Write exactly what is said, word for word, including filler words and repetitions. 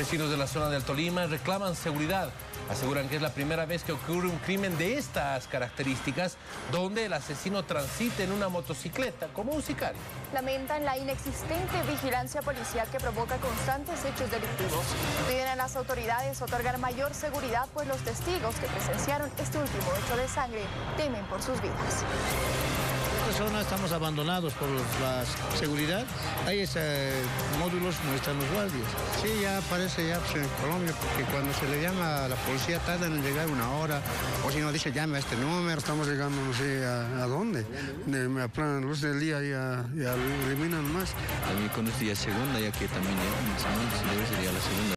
Vecinos de la zona del Tolima reclaman seguridad. Aseguran que es la primera vez que ocurre un crimen de estas características, donde el asesino transita en una motocicleta como un sicario. Lamentan la inexistente vigilancia policial que provoca constantes hechos delictivos. Piden a las autoridades otorgar mayor seguridad, pues los testigos que presenciaron este último hecho de sangre temen por sus vidas. En esta zona estamos abandonados por la seguridad. Hay esos módulos, no están los guardias. Sí, ya parece ya pues, en Colombia, porque cuando se le llama a la policía tardan en llegar una hora, o si no dice llame a este número. Estamos llegando no sé a, a dónde, de, a plena luz del día ya, ya eliminan más. También con esto ya es segunda, ya que también ya, más o menos, debe ser ya la segunda.